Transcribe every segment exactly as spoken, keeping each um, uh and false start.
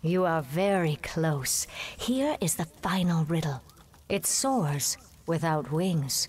You are very close. Here is the final riddle. It soars without wings.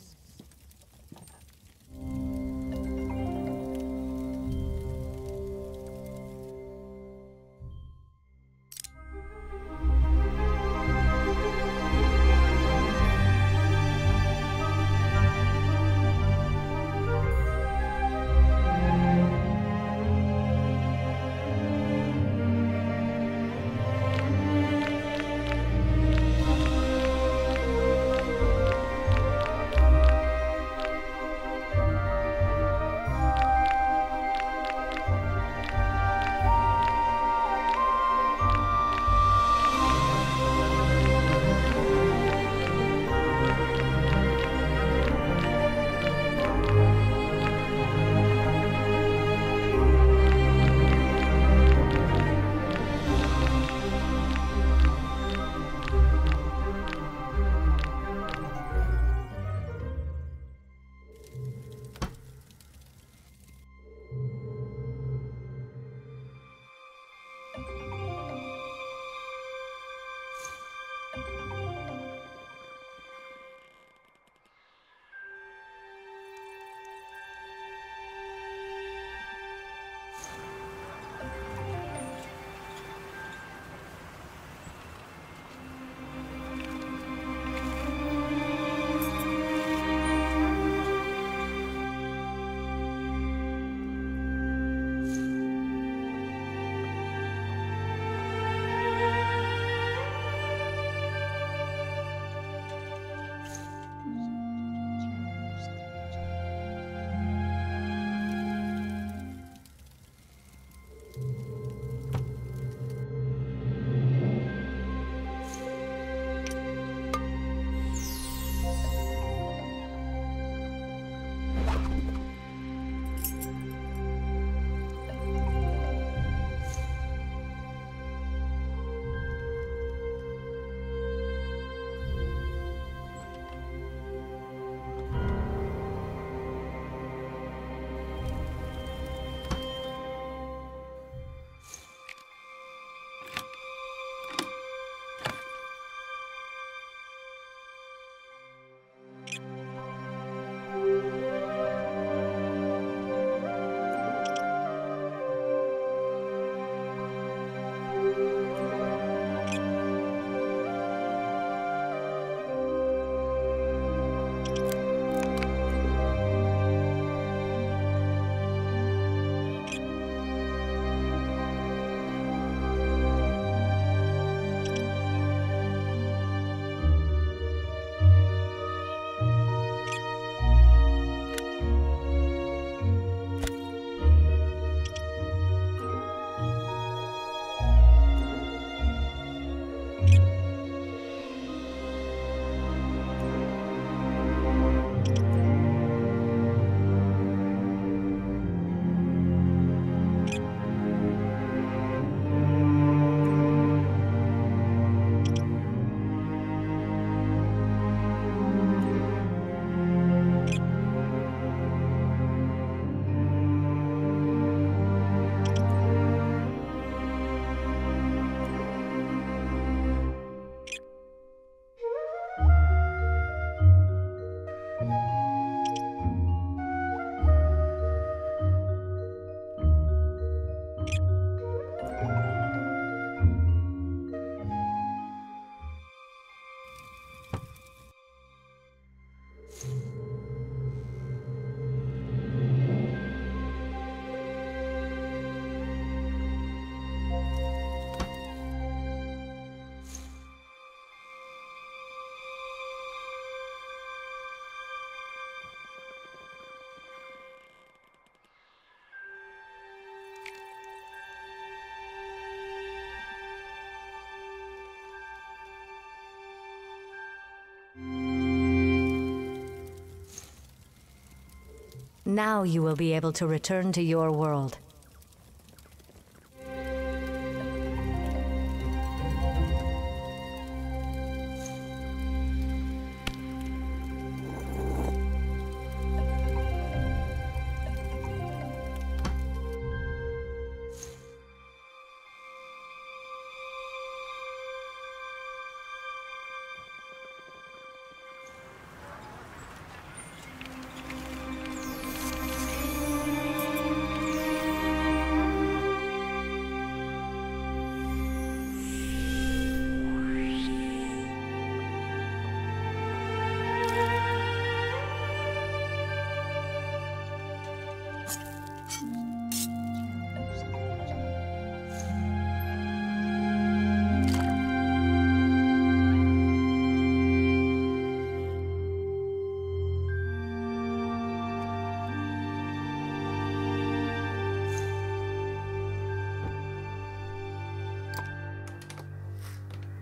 Now you will be able to return to your world.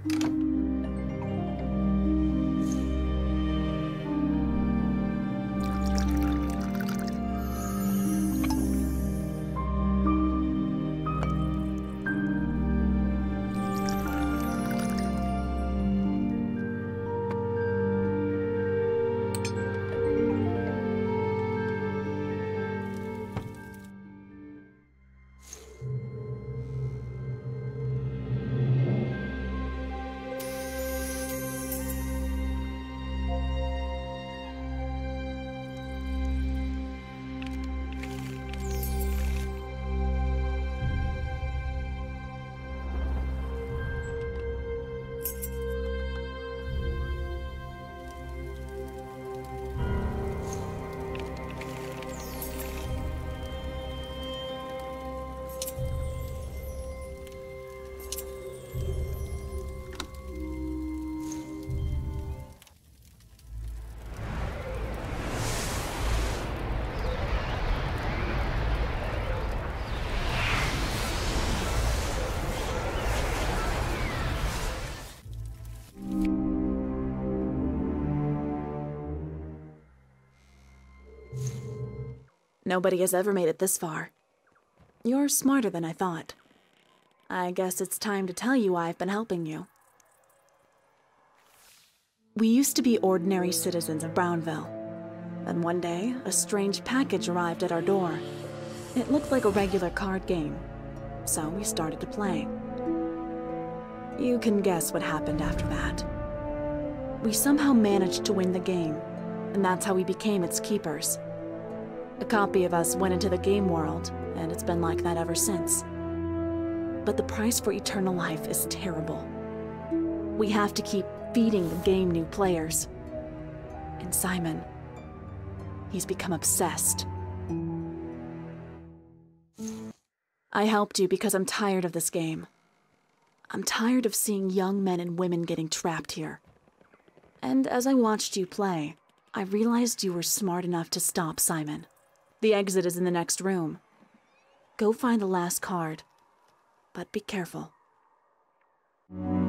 Nobody has ever made it this far. You're smarter than I thought. I guess it's time to tell you why I've been helping you. We used to be ordinary citizens of Brownville. Then one day, a strange package arrived at our door. It looked like a regular card game, so we started to play. You can guess what happened after that. We somehow managed to win the game, and that's how we became its keepers. A copy of us went into the game world, and it's been like that ever since. But the price for eternal life is terrible. We have to keep feeding the game new players. And Simon, he's become obsessed. I helped you because I'm tired of this game. I'm tired of seeing young men and women getting trapped here. And as I watched you play, I realized you were smart enough to stop Simon. The exit is in the next room. Go find the last card, but be careful.